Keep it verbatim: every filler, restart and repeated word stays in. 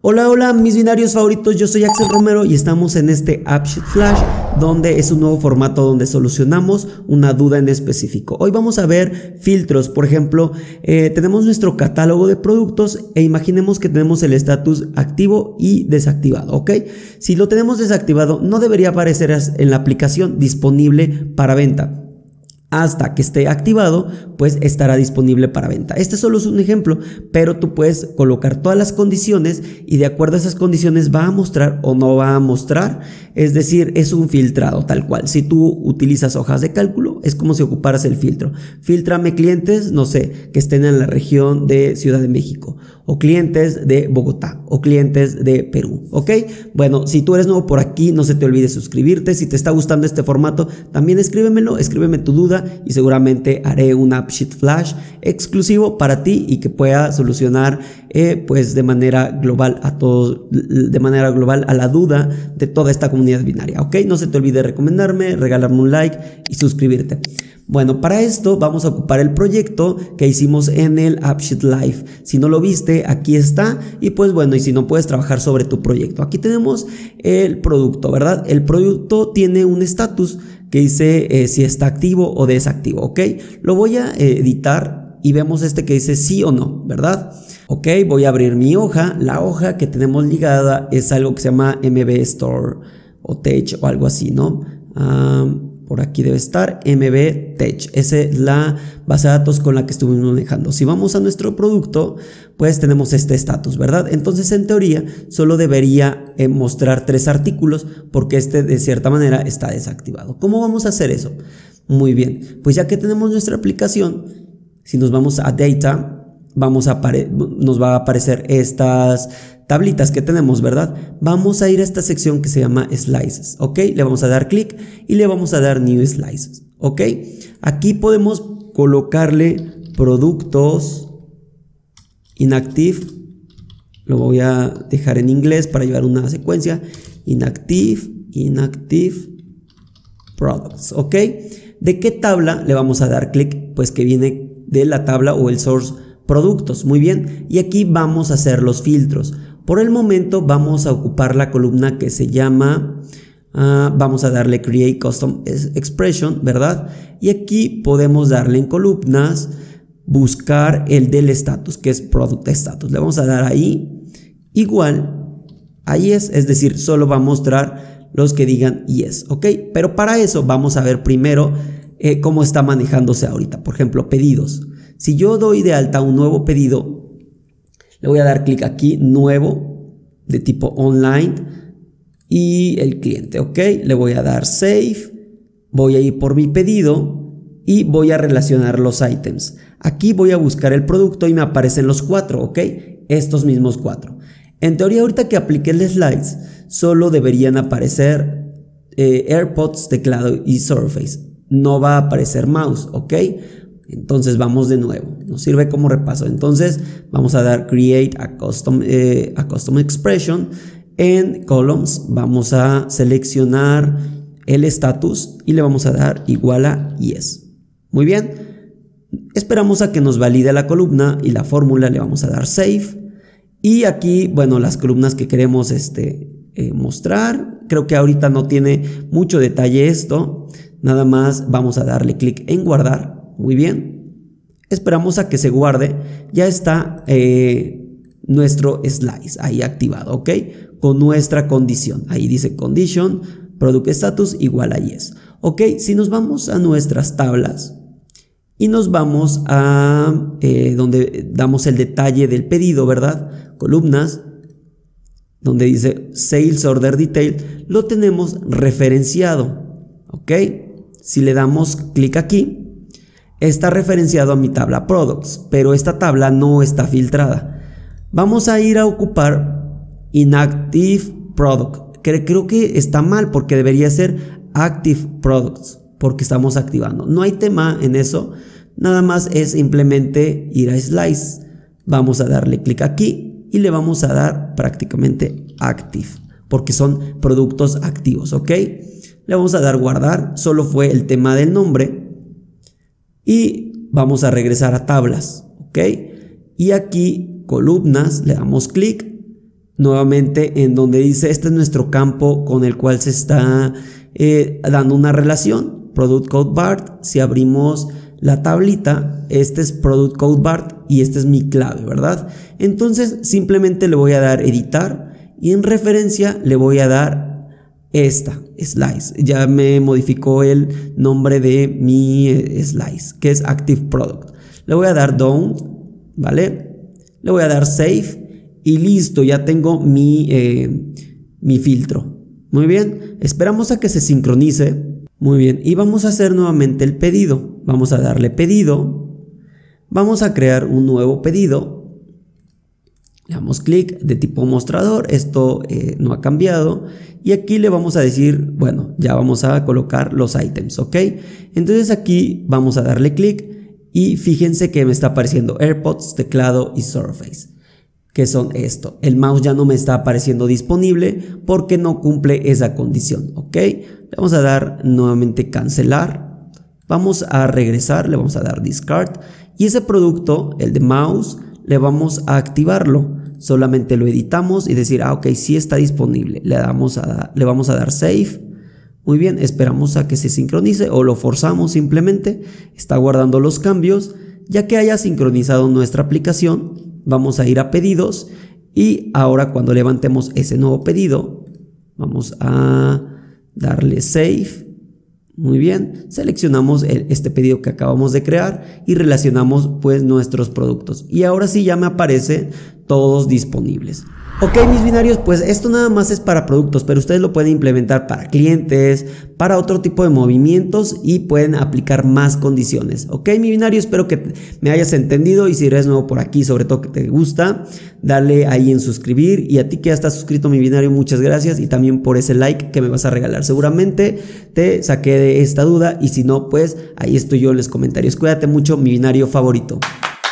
Hola, hola mis binarios favoritos, yo soy Axel Romero y estamos en este AppSheet Flash, donde es un nuevo formato donde solucionamos una duda en específico. Hoy vamos a ver filtros. Por ejemplo, eh, tenemos nuestro catálogo de productos e imaginemos que tenemos el estatus activo y desactivado, ¿ok? Si lo tenemos desactivado, no debería aparecer en la aplicación disponible para venta. Hasta que esté activado, pues estará disponible para venta. Este solo es un ejemplo, pero tú puedes colocar todas las condiciones y de acuerdo a esas condiciones va a mostrar o no va a mostrar. Es decir, es un filtrado tal cual. Si tú utilizas hojas de cálculo, es como si ocuparas el filtro. Fíltrame clientes, no sé, que estén en la región de Ciudad de México, o clientes de Bogotá, o clientes de Perú, ¿ok? Bueno, si tú eres nuevo por aquí, no se te olvide suscribirte. Si te está gustando este formato, también escríbemelo, escríbeme tu duda y seguramente haré un AppSheet Flash exclusivo para ti y que pueda solucionar eh, pues de manera global a todos, de manera global a la duda de toda esta comunidad binaria, ¿ok? No se te olvide recomendarme, regalarme un like y suscribirte. Bueno, para esto vamos a ocupar el proyecto que hicimos en el AppSheet Live. Si no lo viste, aquí está. Y pues bueno, y si no, puedes trabajar sobre tu proyecto. Aquí tenemos el producto, ¿verdad? El producto tiene un estatus que dice eh, si está activo o desactivo, ¿ok? Lo voy a eh, editar y vemos este que dice sí o no, ¿verdad? Ok, voy a abrir mi hoja. La hoja que tenemos ligada es algo que se llama M B Store o Tech o algo así, ¿no? Um, Por aquí debe estar M B Tech. Esa es la base de datos con la que estuvimos manejando. Si vamos a nuestro producto, pues tenemos este estatus, ¿verdad? Entonces, en teoría, solo debería eh, mostrar tres artículos porque este de cierta manera está desactivado. ¿Cómo vamos a hacer eso? Muy bien, pues ya que tenemos nuestra aplicación, si nos vamos a Data, vamos a nos va a aparecer estas tablitas que tenemos, ¿verdad? Vamos a ir a esta sección que se llama Slices, ¿ok? Le vamos a dar clic y le vamos a dar New Slices, ¿ok? Aquí podemos colocarle productos inactive, lo voy a dejar en inglés para llevar una secuencia, inactive, inactive products, ¿ok? ¿De qué tabla le vamos a dar clic? Pues que viene de la tabla o el source productos, muy bien, y aquí vamos a hacer los filtros. Por el momento vamos a ocupar la columna que se llama, uh, vamos a darle Create Custom Expression, ¿verdad? Y aquí podemos darle en columnas, buscar el del status, que es Product Status. Le vamos a dar ahí, igual, ahí es, es decir, solo va a mostrar los que digan yes, ¿ok? Pero para eso vamos a ver primero eh, cómo está manejándose ahorita. Por ejemplo, pedidos. Si yo doy de alta un nuevo pedido, le voy a dar clic aquí, nuevo, de tipo online y el cliente, ¿ok? Le voy a dar save, voy a ir por mi pedido y voy a relacionar los ítems. Aquí voy a buscar el producto y me aparecen los cuatro, ¿ok? Estos mismos cuatro. En teoría, ahorita que apliqué el slides, solo deberían aparecer eh, AirPods, teclado y Surface. No va a aparecer mouse, ¿ok? Entonces vamos de nuevo, nos sirve como repaso. Entonces vamos a dar Create a Custom, eh, a custom Expression. En Columns vamos a seleccionar el status y le vamos a dar igual a Yes. Muy bien, esperamos a que nos valide la columna y la fórmula, le vamos a dar Save. Y aquí, bueno, las columnas que queremos este, eh, mostrar, creo que ahorita no tiene mucho detalle esto. Nada más vamos a darle clic en guardar. Muy bien, esperamos a que se guarde. Ya está eh, nuestro slice ahí activado, ¿ok? Con nuestra condición, ahí dice condition, product status igual a yes, ¿ok? Si nos vamos a nuestras tablas y nos vamos a eh, donde damos el detalle del pedido, ¿verdad? Columnas, donde dice Sales Order Detail, lo tenemos referenciado, ¿ok? Si le damos clic aquí, está referenciado a mi tabla Products, pero esta tabla no está filtrada. Vamos a ir a ocupar Inactive Product, que creo que está mal porque debería ser Active Products, porque estamos activando. No hay tema en eso, nada más es simplemente ir a Slice. Vamos a darle clic aquí y le vamos a dar prácticamente Active, porque son productos activos, ¿ok? Le vamos a dar guardar, solo fue el tema del nombre. Y vamos a regresar a tablas, ¿ok? Y aquí columnas, le damos clic nuevamente en donde dice este es nuestro campo con el cual se está eh, dando una relación, Product Code Bar. Si abrimos la tablita, este es Product Code Bar y este es mi clave, ¿verdad? Entonces simplemente le voy a dar editar y en referencia le voy a dar esta slice. Ya me modificó el nombre de mi eh, slice, que es Active Product. Le voy a dar down, ¿vale? Le voy a dar save y listo, ya tengo mi, eh, mi filtro. Muy bien, esperamos a que se sincronice. Muy bien, y vamos a hacer nuevamente el pedido. Vamos a darle pedido. Vamos a crear un nuevo pedido. Le damos clic de tipo mostrador. Esto eh, no ha cambiado. Y aquí le vamos a decir, bueno, ya vamos a colocar los ítems, ¿ok? Entonces aquí vamos a darle clic y fíjense que me está apareciendo AirPods, teclado y Surface, que son esto. El mouse ya no me está apareciendo disponible porque no cumple esa condición, ¿ok? Le vamos a dar nuevamente cancelar. Vamos a regresar, le vamos a dar discard. Y ese producto, el de mouse, le vamos a activarlo. Solamente lo editamos y decir, ah, ok, sí está disponible. Le, damos a, le vamos a dar save. Muy bien, esperamos a que se sincronice o lo forzamos simplemente. Está guardando los cambios. Ya que haya sincronizado nuestra aplicación, vamos a ir a pedidos y ahora cuando levantemos ese nuevo pedido, vamos a darle save. Muy bien, seleccionamos el, este pedido que acabamos de crear y relacionamos pues nuestros productos. Y ahora sí ya me aparecen todos disponibles. Ok, mis binarios, pues esto nada más es para productos, pero ustedes lo pueden implementar para clientes, para otro tipo de movimientos y pueden aplicar más condiciones. Ok, mi binario, espero que me hayas entendido y si eres nuevo por aquí, sobre todo que te gusta, dale ahí en suscribir y a ti que ya estás suscrito, mi binario, muchas gracias y también por ese like que me vas a regalar. Seguramente te saqué de esta duda y si no, pues ahí estoy yo en los comentarios. Cuídate mucho, mi binario favorito.